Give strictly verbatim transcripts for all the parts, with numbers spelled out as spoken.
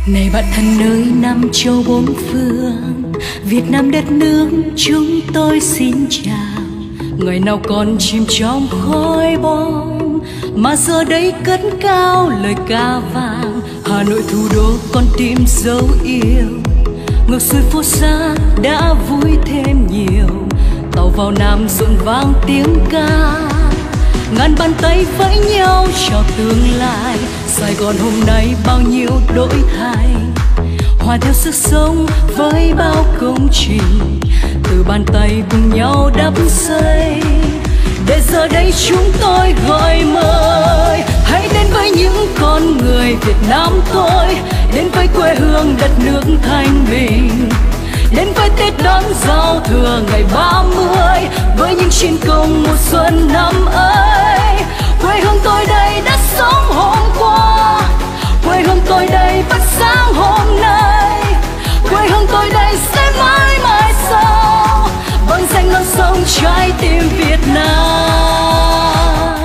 Này bạn thân nơi năm châu bốn phương, Việt Nam đất nước chúng tôi xin chào. Ngày nào còn chìm trong khói bom, mà giờ đây cất cao lời ca vang. Hà Nội thủ đô con tim dấu yêu, ngược xuôi phố xa đã vui thêm nhiều. Tàu vào Nam rộn vang tiếng ca, ngàn bàn tay vẫy nhau chào tương lai. Sài Gòn hôm nay bao nhiêu đổi thay, hòa theo sức sống với bao công trình, từ bàn tay cùng nhau đắp xây. Để giờ đây chúng tôi gọi mời, hãy đến với những con người Việt Nam tôi, đến với quê hương đất nước thanh bình, đến với Tết đón giao thừa ngày ba mươi, với những chiến công mùa xuân năm ấy. Quê hương tôi đây đã sống hôm qua, quê hương tôi đây phát sáng hôm nay, quê hương tôi đây sẽ mãi mãi sau vang danh non sông trái tim Việt Nam.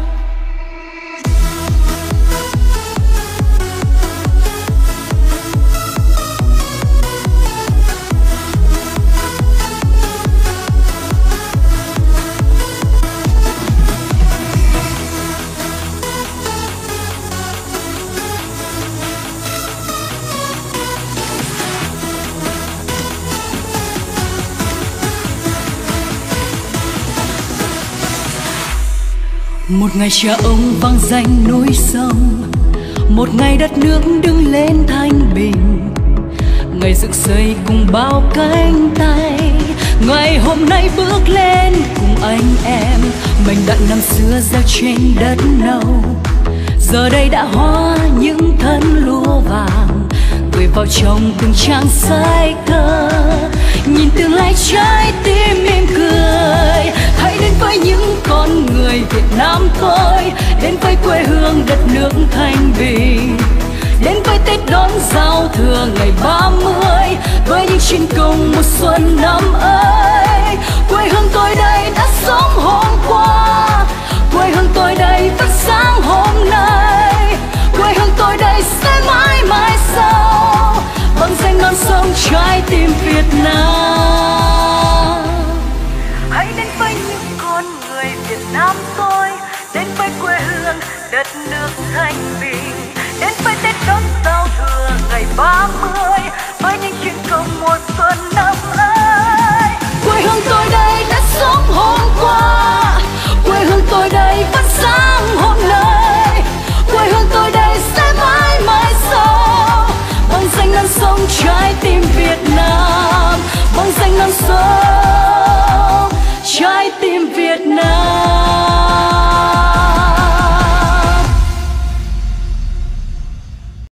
Một ngày cha ông vang danh núi sông, một ngày đất nước đứng lên thanh bình, ngày dựng xây cùng bao cánh tay. Ngày hôm nay bước lên cùng anh em, mình đặng năm xưa gieo trên đất nâu, giờ đây đã hóa những thân lúa vàng, gửi vào trong từng trang sách thơ. Nhìn tương lai trái tim mỉm cười, hãy đến với những con người Việt Nam tôi, đến với quê hương đất nước thanh bình, đến với Tết đón giao thừa ngày ba mươi, với những chiến công mùa xuân năm ấy. Quê hương tôi đây đã sống hôm qua, quê hương tôi đây phát sáng hôm nay, quê hương tôi đây sẽ mãi mãi sau vang danh non sông trái tim Việt Nam. Hãy đến với những con người Việt Nam tôi, đến với quê hương đất nước thanh bình,